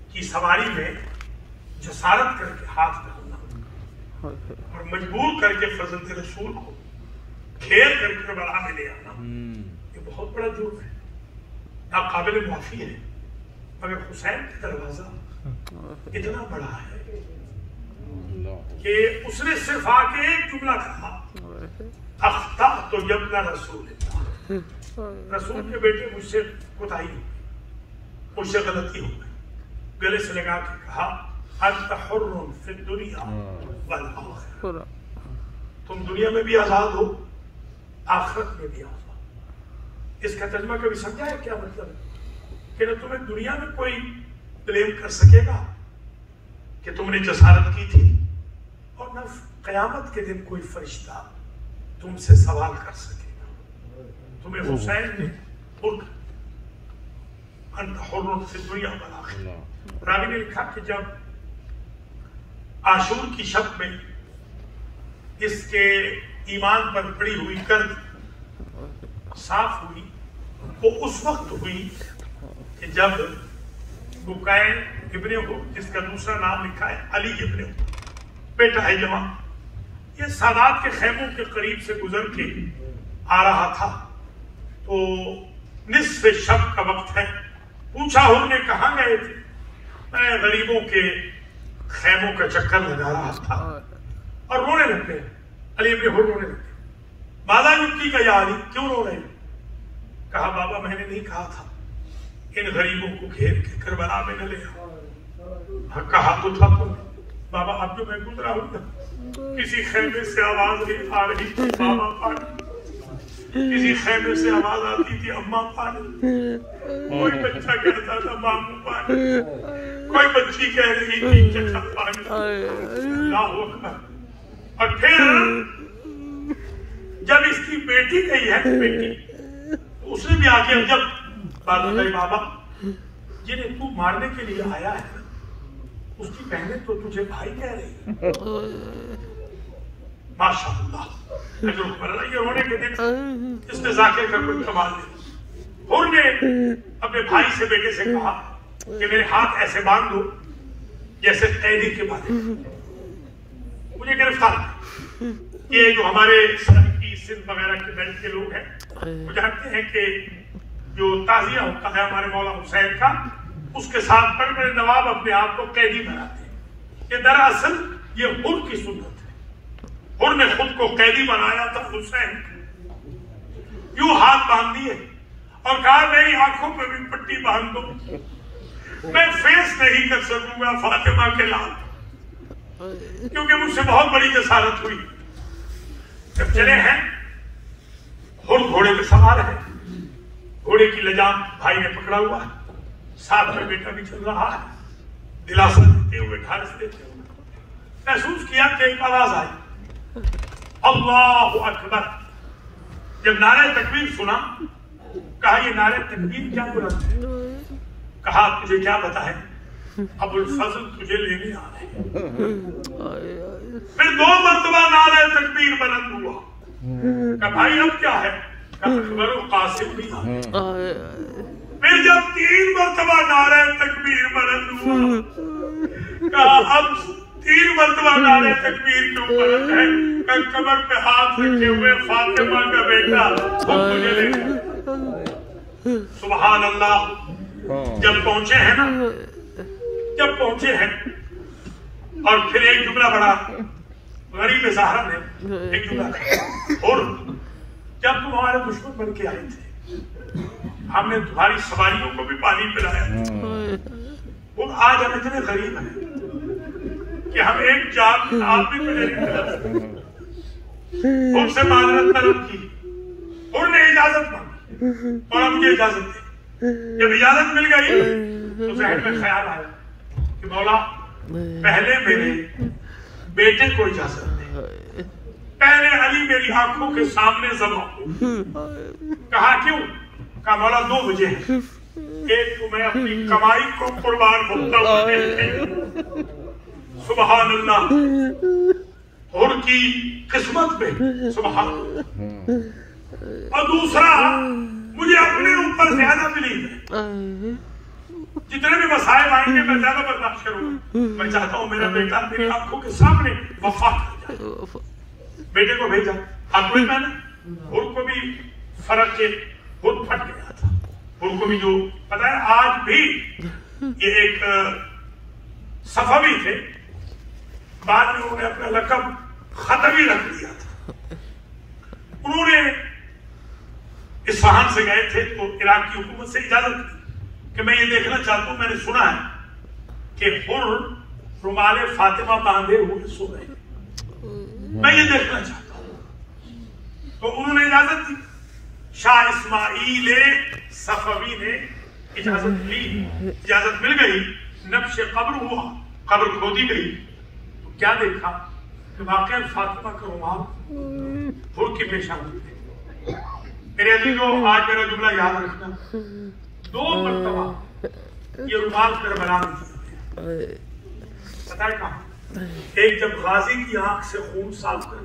की सवारी में जसारत करके हाथ डालना और मजबूर करके फजलत रसूल को घेर करके करबला में ले आना, ये बहुत बड़ा जुर्म है, नाकाबिल मुआफी है। मगर हुसैन का दरवाजा इतना बड़ा है कि उसने सिर्फ आके एक जुमला कहा, अख्ता तो यब्ना रसूल, रसूल के बेटे मुझसे कोताही हो गई, मुझसे गलती हो गई। गले से लगा के कहा, अंत हुर्रुन फिद दुनिया वल आखिरह, तुम दुनिया में भी आजाद हो, आखिरत में भी आजाद। इसका तर्जुमा कभी समझा है क्या मतलब है? कि न तुम्हें दुनिया में कोई ब्लेम कर सकेगा कि तुमने जसारत की थी, और न कयामत के दिन कोई फरिश्ता तुमसे सवाल कर सकेगा। तुम्हें हुसैन ने रावी ने लिखा कि जब आशूर की शब में इसके ईमान पर पड़ी हुई कर्द साफ हुई, वो उस वक्त हुई कि जब बुकाए इब्ने हो, जिसका दूसरा नाम लिखा है अली इब्ने हो, बेटा है जमा, ये सादात के खैमों के करीब से गुजर के आ रहा था। तो निस्फ़े शब का वक्त है। पूछा हमने कहाँ गए थे? मैं गरीबों के खैमों का चक्कर लगा रहा था। और रोने लगते अली इब्ने हो, रोने लगते। मादा युक्ति का या अली, क्यों रो रहे? कहा बाबा मैंने नहीं कहा था इन गरीबों को घेर के करबला में न ले आओ। कहा तो था तुमने। बाबा अब जो मैं गुजरा हूं, किसी खैमे से आवाज नहीं आ रही थी बाबा पानी, किसी खैमे से आवाज आती थी अम्मा पानी, कोई बच्चा कहता था मामू पानी, कोई बच्ची कह रही थी चचा पानी। अल्लाहू अकबर। और फिर जब इसकी बेटी गई है, बेटी तो उसने भी आके जब बात बताई, बाबा जिन्हें तू मारने के लिए आया है उसकी बहनें तो तुझे भाई कह रही। माशाअल्लाह, ये रोने के दिन इसने जाकिर का कोई कमाल नहीं। और ने अपने भाई से, बेटे से कहा कि मेरे हाथ ऐसे बांध दो जैसे कैदी के बारे में, मुझे गिरफ्तार। ये जो हमारे की सिंध वगैरह के बेल्ट के लोग हैं वो जानते हैं कि जो ताजिया होता है हमारे मौला हुसैन का, उसके साथ बड़े बड़े नवाब अपने आप को कैदी बनाते हैं। ये दरअसल ये हुर की सुन्नत है। हुर ने खुद को कैदी बनाया था हुसैन, यूं हाथ बांध दिए और कहा मेरी आंखों पे भी पट्टी बांध दो, मैं फेस नहीं कर सकूंगा फातिमा के लाल, क्योंकि मुझसे बहुत बड़ी जसारत हुई। जब चले हैं, हुर घोड़े पे सवार है, घोड़े की लगाम भाई ने पकड़ा हुआ है, साथ में बेटा भी चल रहा है, दिलासा देते हुए, ढारस देते हुए। महसूस किया कि एक आवाज आई, अल्लाहु अकबर। जब नारे तकबीर सुना, कहा ये नारे तकबीर क्या बुलंद है? कहा तुझे क्या पता है, अबुल फजल तुझे लेने आ रहे हैं। फिर 2 मरतबा नारे तकबीर बुलंद हुआ। कहा भाई अब क्या है? अकबर कासिम भी आ रहे। फिर जब 3 मरतबा नारे तकबीर बुलंद हुआ, कहा अब 3 मरतबा नारे तकबीर क्यों बुलंद है? कमर पे हाथ रखे हुए फातिमा का बेटा मुझे ले। सुभान अल्लाह। जब पहुंचे हैं ना, जब पहुंचे हैं, और फिर एक जुमला बड़ा गरीब ज़हरा ने एक जुमला, और जब तुम हमारे दुश्मन बन के आए थे, हमने तुम्हारी सवारियों को भी पानी पिलाया, और आज हम इतने गरीब हैं कि हम एक जान आप भी मुझे नहीं मिला। उनसे माजरत तलब की, उन्होंने इजाजत मांगी और अब मुझे इजाजत दी। जब इजाजत मिल गई तो जहन में ख्याल आया कि मौला पहले मेरे बेटे को इजाजत दे, पहले अली मेरी आंखों के सामने ज़बह हो। कहा क्यों? कहा मौला 2 वजह है, एक तो मैं अपनी कमाई को कुर्बान होता हुआ, सुभान अल्लाह, और की किस्मत में सुभान, और दूसरा मुझे अपने ऊपर ज्यादा बिलीव है جتنے بھی مسائل آئیں گے میں زیادہ برداشت کروں گا. میں چاہتا ہوں میرا بیٹا میری آنکھوں کے سامنے وفات کر جائے. بیٹے کو بھیجا. آپ کو میں نے حر کو بھی فرق کے حر پھٹ گیا تھا. حر کو بھی جو پتا ہے آج بھی یہ ایک صفوی تھے, بعد میں انہوں نے اپنا لقب خطبی رکھ دیا تھا. انہوں نے اصفہان سے گئے تھے تو عراق کی حکومت سے اجازت دی کہ میں یہ دیکھنا چاہتا ہوں, میں نے سنا ہے کہ حر رومال فاطمہ باندھے ہوئے سو رہے ہیں, میں یہ دیکھنا چاہتا ہوں. تو انہوں نے اجازت دی. شاہ اسماعیل صفوی نے اجازت لی, اجازت مل گئی. نبش قبر ہوا, قبر کھودی گئی تو کیا دیکھا کہ واقعا فاطمہ کا رومال حر کی پیشانی میں. میرے عزیزوں آج میرا جملہ یاد رکھنا, 2 مرتبہ یہ رومال کربلا میں دیا گیا. پتہ ہے کہاں؟ ایک جب غازی کی آنکھ سے خون صاف کر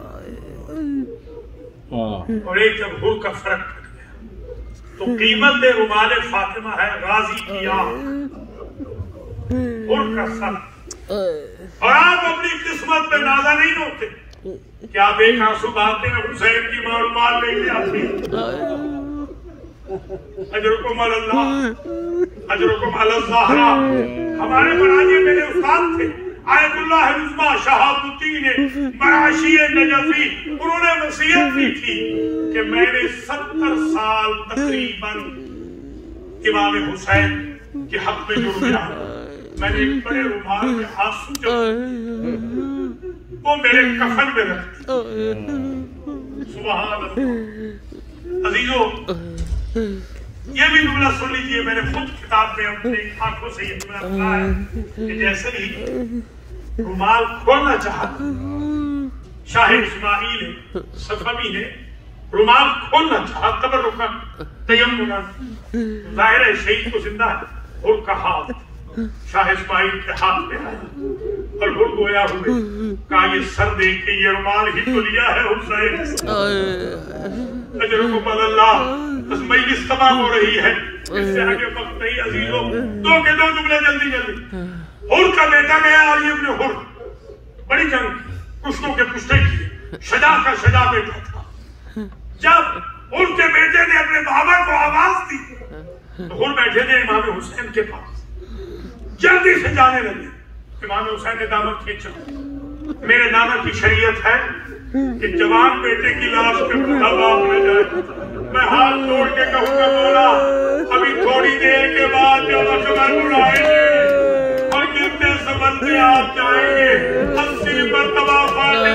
اور ایک جب حر کا فرق پڑ گیا. تو قیمت رومال فاطمہ ہے غازی کی آنکھ, حر کا سر. اور آپ اپنی قسمت پہ نازا نہیں ہوتے کہ آپ ایک آنسو بہاتے ہیں, حسین کی ماں رومال لے کے آتی ہے. اجرکم اللہ, اجرکم الزہرا. ہمارے مراجع میرے استاد تھے آیت اللہ عظمی شہاب الدین مراشی نجفی. انہوں نے وصیت کی تھی کہ میں نے 70 سال تقریباً امام حسین کے حق میں جو رویا, میں نے ایک بڑے رومال میں آنسو جب وہ میرے کفن میں رکھ دی. سبحان اللہ. عزیزو یہ بھی جملہ سن لیجئے, میں نے خود کتاب میں اپنی آنکھوں سے یہ جملہ پڑھا ہے کہ جیسے ہی رومال کھولنا چاہا شاہ اسماعیل صفوی نے رومال کھولنا چاہا تبرکا تیمنا, ظاہر ہے شہید کو زندہ ہے. حر کا ہاتھ شاہ اسماعیل کے ہاتھ میں آیا اور حر گویا ہوئے کہا یہ سر دیکھ کے یہ رومال ہی تو لیا ہے حسین. اجرکم اللہ. بس مجلس تمام ہو رہی ہے, اس سے آگے وقت نہیں. عزیزوں 2 کے 2 جملے جلدی جلدی. حر کا بیٹا گیا علی ابن حر, بڑی جنگ, کشتوں کے کشتے کیے, شجاع کا شجاع بیٹا تھا. جب ان کے بیٹے نے اپنے بابا کو آواز دی تو حر بیٹھے تھے امام حسین کے پاس, جلدی سے جانے لگے. امام حسین نے دامن کھینچا. میرے نانا کی شریعت ہے کہ جوان بیٹے کی لاش پہ بوڑھا باپ نہ جائے. میں ہاتھ توڑ کے کہوں گا مولا ابھی تھوڑی دیر کے بعد جب اکبر اڑائیں گے اور گرتے سمندر آپ جائیں گے 80 مرتبہ فاتحہ